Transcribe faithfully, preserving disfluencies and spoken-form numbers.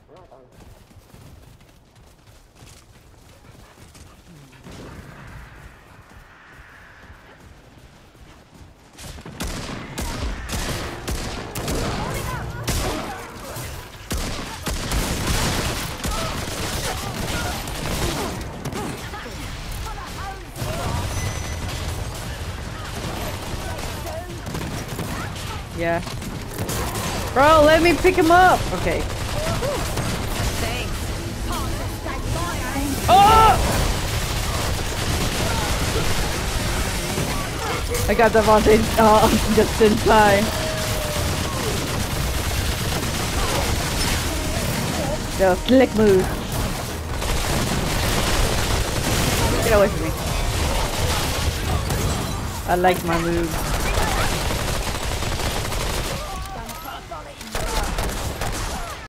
Yeah. Bro, let me pick him up! Okay. Oh! I got the advantage uh, just in time. That was slick move. Get away from me. I like my moves.